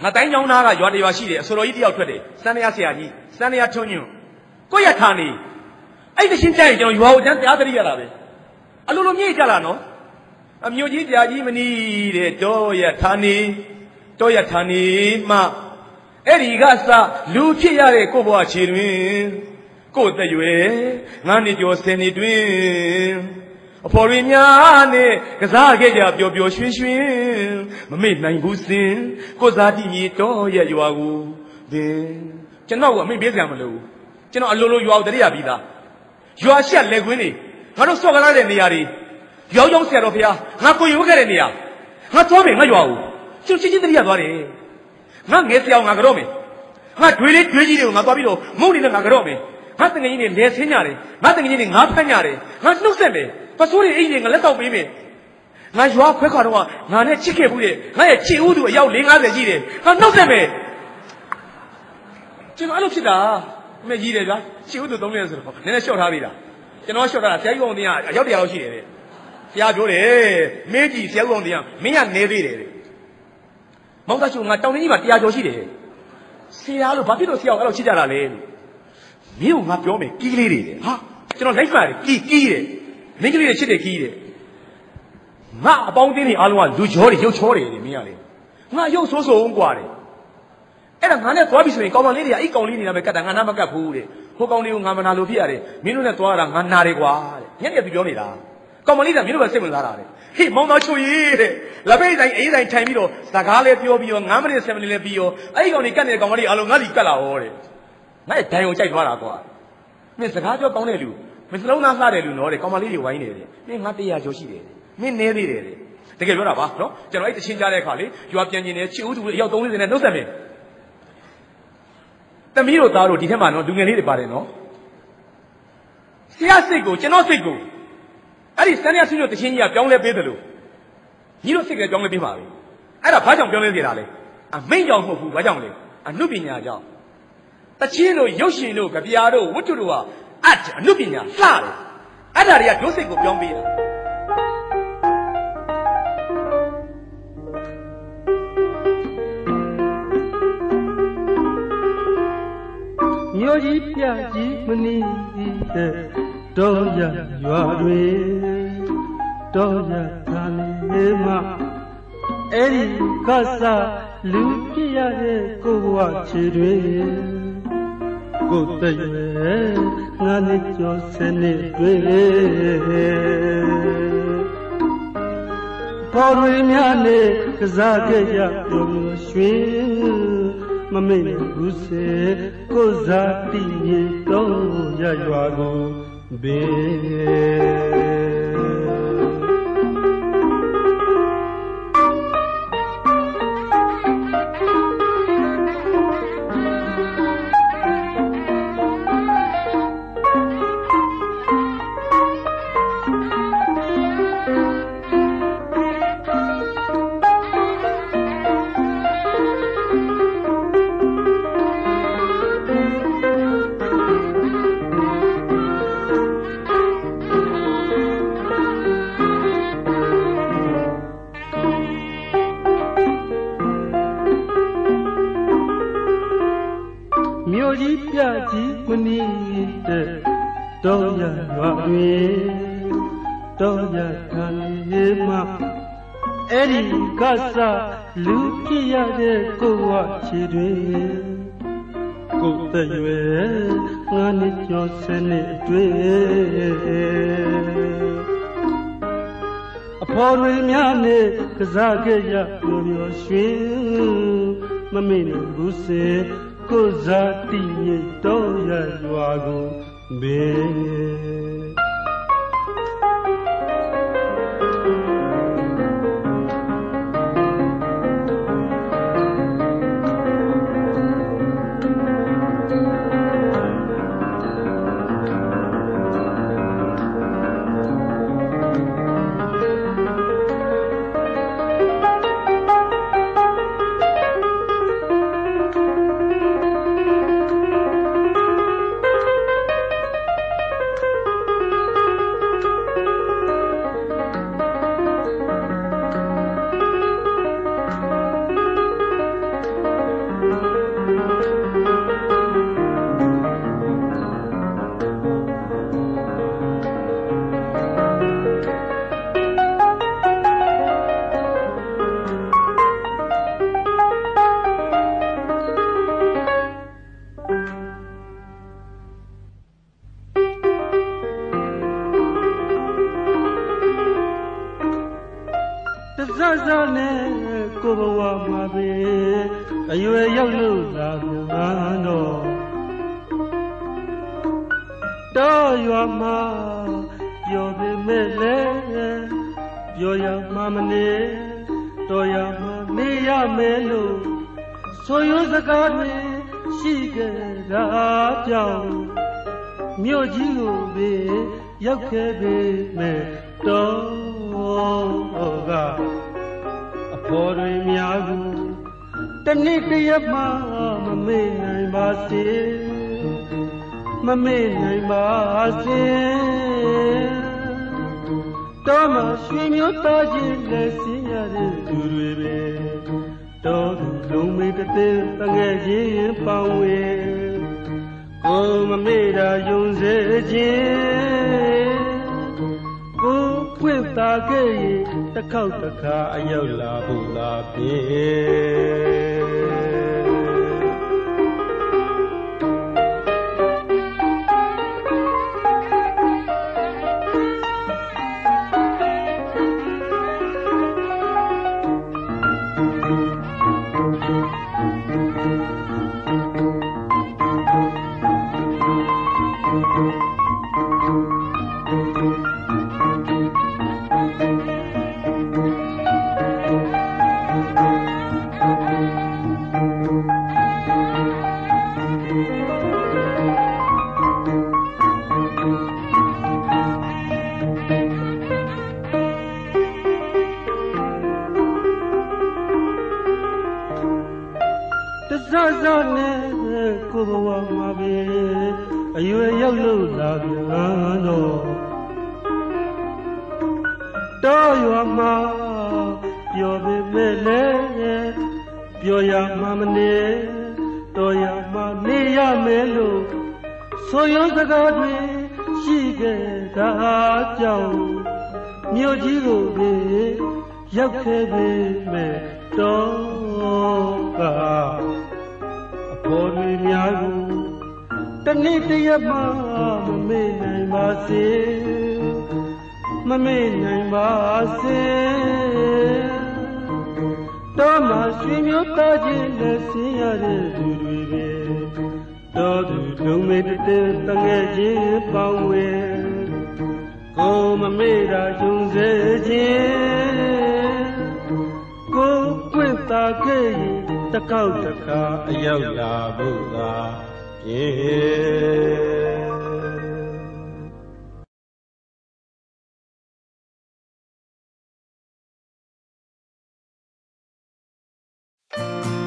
တိုင်းကြောင်းသားကရွာတရွာရှိတယ်အစိုးရကြီးတယောက်ထွက်တယ်စန်းရဆရာကြီးစန်းရထွန်းညွန့်ကိုရထာနေအဲ့ဒီရှင်းကြရင်ကျွန်တော်ရွာကိုကျန်းတရားသတိရတာပဲအလိုလိုမြည်ကြလာနော်အမျိုးကြီးကြာကြီးမနီးတဲ့တောရထာနေမှအဲ့ဒီကစလူဖြစ်ရတဲ့ကိုဘွားခြေတွင်ကိုတရွယ်ငါနှစ်ကျော်10နှစ်တွင်အဖော်ရင်းများနဲ့ကစားခဲ့ကြပျော်ပျော်ရွှင်ရွှင်မမေ့နိုင်ဘူးစင်ကိုစားကြည့်မြေတော်ရဲ့ရွာကိုပင်ကျွန်တော်ကအမိပေးစရာမလိုဘူးကျွန်တော်အလိုလိုရွာကိုတရိယာပြီးသားရွာရှက်လက်ကွင်းတွေငါတို့စော့ကလာတဲ့နေရာတွေရောင်းဆရာတော်ဖျားငါကိုရွေးခဲ့တဲ့နေရာငါသွားမယ်ငါရွာကိုကျွန်တော်ချင်းတရိယာသွားတယ်ငါငယ်ဆရာငါကြောက်မယ်ငါတွေးလေးတွေးကြီးတွေကိုငါသွားပြီးတော့မုန်းနေတဲ့ငါကြောက်မယ်ငါတငယ်ကြီးတွေလဲဆင်းကြတယ်ငါတငယ်ကြီးတွေငါဖမ်းကြတယ်ငါနှုတ်ဆက်မယ်ပစိုးတွေအိမ်တွေငါလက်တော့ပေးမယ်ငါရွာခွဲခါတော့ငါနဲ့ချစ်ခဲ့ဘူးတဲ့ငါရဲ့ချစ်ဦးသူအယောက်50ရှိတယ်ငါနှုတ်ဆက်မယ်ကျွန်တော်အဲ့လိုဖြစ်တာအမေကြီးတယ်ဗျာချစ်ဦးသူ300ဆိုတော့နည်းနည်းလျှော့ထားပြီလားကျွန်တော်လျှော့ထားတာဆရာကြီးကောင်တင်ကအယောက်100လောက်ရှိတယ်တဲ့ဆရာပြောတယ်မင်းကြီးဆရာကြီးကောင်တင်ကမင်းကနေသေးတယ်တဲ့မောင်သားချိုငါတောင်တင်းကြီးမှာ100ကျော်ရှိတယ်ဆရာလို့ဘာဖြစ်လို့ဆရာကိုအဲ့လိုချစ်ကြတာလဲလို့မင်းကငါပြောမယ်ကီးလေးတွေတဲ့ဟာကျွန်တော်လိုက်ပါတယ်ကီးတဲ့မင်းကလေးတွေချစ်တယ်ကီးတဲ့ငါအပေါင်းအသင်းတွေအားလုံးကလူချောတွေရုပ်ချောတွေမင်းကလေငါရုပ်ဆိုးဆိုးကွာတယ်အဲ့ဒါငါနဲ့သွားပြီဆိုရင်ကောင်မလေးတွေကအဲ့ကောင်လေးတွေကပဲကတ်တာငါနားမကတ်ဘူးတဲ့ဟိုကောင်လေးကိုငါမနာလို့ဖြစ်ရတယ်မင်းတို့နဲ့သွားတာငါနာတယ်ကွာတဲ့ညနေကပြောနေတာကောင်မလေးကမင်းတို့ပဲစိတ်ဝင်စားတာတဲ့ဟေးမောင်တော်ချိုကြီးတဲ့လက်ပိတ်တိုင်းအေးတိုင်းထိုင်ပြီးတော့စကားလေးပြောပြီးတော့9မိနစ်7မိနစ်လေးပြီးရောအဲ့ဒီကောင်လေးကတ်နေတဲ့ကောင်မလေးအားလုံးငါလီကတ်လာဟောတဲ့ငါ့ဒိုင်ကိုကြိုက်သွားတာကွာမင်းစကားပြောကောင်းတဲ့လူမင်းစလုံးသားလှတဲ့လူနော်တဲ့ကောင်မလေးတွေဝိုင်းနေတယ်မင်းငါ100ကျော်ရှိတယ်မင်းနေသေးတယ်တဲ့တကယ်ပြောတာပါနော်ကျွန်တော်အဲ့တချင်းကြားတဲ့အခါလေရွာပြန်ကျင်နေချစ်ဦးသူအယောက်30နဲ့နှုတ်ဆက်မယ်သမီးတို့သားတို့ဒီထက်မှနော်လူငယ်လေးတွေပါတယ်နော်ဆရာစိတ်ကိုကျွန်တော်စိတ်ကိုအဲ့ဒီစန်းရဆွေးတို့တချင်းကြီးကပြောင်းလဲပေးတယ်လို့ညီတို့စိတ်ကပြောင်းလဲပေးပါပဲအဲ့ဒါဘာကြောင့်ပြောင်းလဲပြတာလဲအမိန့်ကြောင့်မဟုတ်ဘူးဘာကြောင့်လဲအနုပညာကြောင့်တချင်းတို့ရုပ်ရှင်တို့ကြပြာတို့ဝတ္ထုတို့ကအနုပညာလှတယ်အဲ့ဒါတွေကဒုစိတ်ကိုပြောင်းပေးတာမြို့ကြီးပြကြီးမနီးတဲ့တော်ရရွာတွေတော်ရသာနေမှာအဲ့ဒီကစားလူပြရတဲ့ကိုဘဝချီတွေကိုတည်းငါနဲ့ကြောစနေတွေပေါ်ရင်းများနဲ့ကစားခဲ့ကြပြုံးရွှင်မမေ့ဘူးစေကိုစားတီးတော့ရရွာကိုဘေးမနီးတဲ့တော်ရရွာတွေတော်ရခံနေမှာအဲ့ဒီကစားလူပြရတဲ့ကိုဝချီတွေကိုတည်းရွယ်ငါနဲ့ကြောစနေတွေ့အဖော်တွေများနဲ့ကစားခဲ့ကြပြောရွှင်မမေ့နိုင်ဘူးစေကိုစားတီးတော့ရရွာကိုဘေး ne ko bwa ma be aywe yauk lu la pyan do do ywa ma pyo be me le pyo ya ma ma ne do ya ma ne ya me lo so yo saka de shi ke da pyaw myo ji ko be yauk ke be me do ga a pho de mya kuတနေ့တရက်မှမမေ့နိုင်ပါစေမမေ့နိုင်ပါစေတော့မှရွှေမျိုးသားချင်းလက်စင်းရတဲ့သူတွေပဲတော့သူလုံးမေးတဲ့တငယ်ချင်းပေါင်းဝေကိုမမေ့တာယုံစေခြင်းကိုပွင့်သာခဲ့ရင်တစ်ခေါက်တစ်ခါအရောက်လာဖို့လာပြေကိုဘဝမှာပဲအရွယ်ရောက်လို့လာပြန်တော့တော်ရွာမှာပျော်ပေမဲ့လေပျော်ရမှာမနေတော်ရမှာနေရမယ်လို့ဆိုရုံစကားတွေရှိခဲ့တာကြောင့်မြို့ကြီးကိုပဲရောက်ခဲ့ပေမဲ့တော်ကအပေါ်တွေများကိုတနေ့တရက်မှမမေ့နိုင်ပါစေမမေ့နိုင်ပါစေတော့မှရွှေမျိုးသားချင်းလက်စင်းရတဲ့သူတွေပဲတော်သူလုံးမေတတဲ့တငယ်ချင်းပေါင်းဝဲကိုမမေ့တာယုံစေခြင်းကိုပွင့်သာခဲ့ရင်တစ်ခေါက်တစ်ခါအရောက်လာဖို့သာပြေ